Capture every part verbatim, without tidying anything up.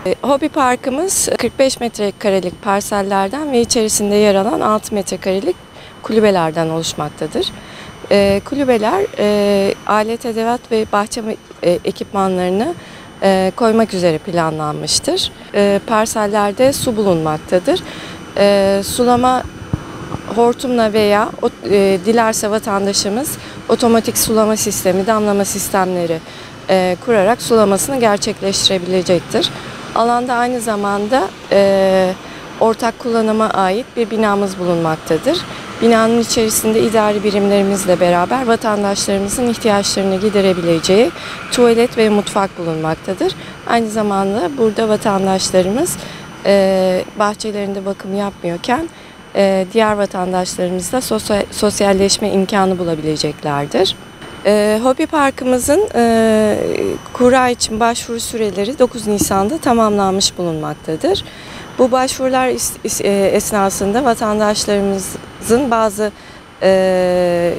Hobi parkımız kırk beş metrekarelik parsellerden ve içerisinde yer alan altı metrekarelik kulübelerden oluşmaktadır. E, kulübeler e, alet edevat ve bahçe e, ekipmanlarını e, koymak üzere planlanmıştır. E, parsellerde su bulunmaktadır. E, sulama hortumla veya e, dilerse vatandaşımız otomatik sulama sistemi, damlama sistemleri e, kurarak sulamasını gerçekleştirebilecektir. Alanda aynı zamanda e, ortak kullanıma ait bir binamız bulunmaktadır. Binanın içerisinde idari birimlerimizle beraber vatandaşlarımızın ihtiyaçlarını giderebileceği tuvalet ve mutfak bulunmaktadır. Aynı zamanda burada vatandaşlarımız e, bahçelerinde bakım yapmıyorken e, diğer vatandaşlarımızla sosyal, sosyalleşme imkanı bulabileceklerdir. E, Hobi parkımızın e, kura için başvuru süreleri dokuz Nisan'da tamamlanmış bulunmaktadır. Bu başvurular is, is, e, esnasında vatandaşlarımızın bazı e,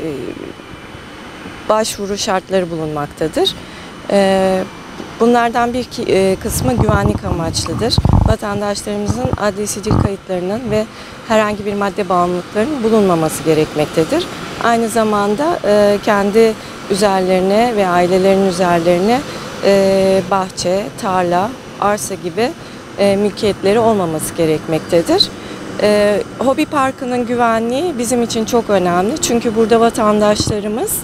başvuru şartları bulunmaktadır. E, bunlardan bir ki, e, kısmı güvenlik amaçlıdır. Vatandaşlarımızın adli sicil kayıtlarının ve herhangi bir madde bağımlılıklarının bulunmaması gerekmektedir. Aynı zamanda e, kendi üzerlerine ve ailelerinin üzerlerine e, bahçe, tarla, arsa gibi e, mülkiyetleri olmaması gerekmektedir. E, Hobi parkının güvenliği bizim için çok önemli. Çünkü burada vatandaşlarımız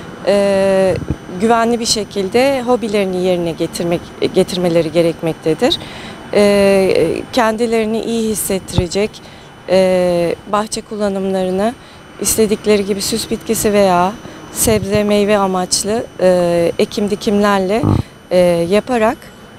e, güvenli bir şekilde hobilerini yerine getirmek getirmeleri gerekmektedir. E, kendilerini iyi hissettirecek e, bahçe kullanımlarını istedikleri gibi süs bitkisi veya sebze meyve amaçlı e, ekim dikimlerle e, yaparak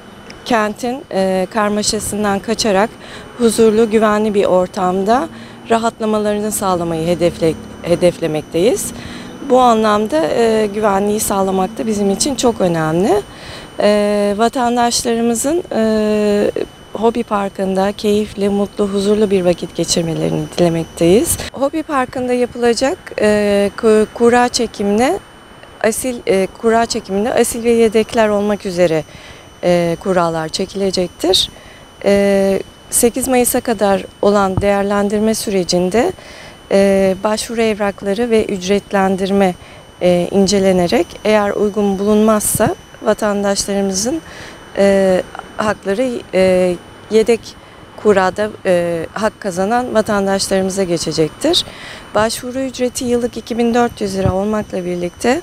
kentin e, karmaşasından kaçarak huzurlu, güvenli bir ortamda rahatlamalarını sağlamayı hedefle, hedeflemekteyiz. Bu anlamda e, güvenliği sağlamak da bizim için çok önemli. E, vatandaşlarımızın e, Hobi parkında keyifli, mutlu, huzurlu bir vakit geçirmelerini dilemekteyiz. Hobi parkında yapılacak e, kura çekimine asil e, kura çekiminde asil ve yedekler olmak üzere e, kuralar çekilecektir. E, sekiz Mayıs'a kadar olan değerlendirme sürecinde e, başvuru evrakları ve ücretlendirme e, incelenerek eğer uygun bulunmazsa vatandaşlarımızın e, hakları e, yedek kurada e, hak kazanan vatandaşlarımıza geçecektir. Başvuru ücreti yıllık iki bin dört yüz lira olmakla birlikte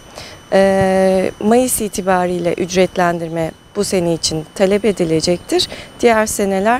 e, Mayıs itibariyle ücretlendirme bu sene için talep edilecektir. Diğer seneler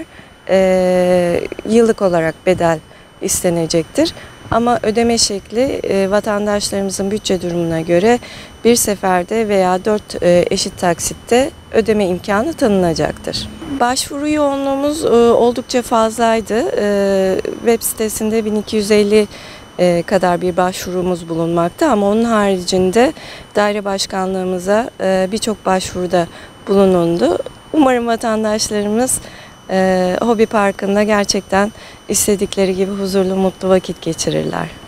e, yıllık olarak bedel istenecektir. Ama ödeme şekli e, vatandaşlarımızın bütçe durumuna göre bir seferde veya dört e, eşit taksitte ödeme imkanı tanınacaktır. Başvuru yoğunluğumuz e, oldukça fazlaydı. E, web sitesinde bin iki yüz elli e, kadar bir başvurumuz bulunmakta ama onun haricinde daire başkanlığımıza e, birçok başvuruda bulunuldu. Umarım vatandaşlarımız e, Hobi parkında gerçekten istedikleri gibi huzurlu, mutlu vakit geçirirler.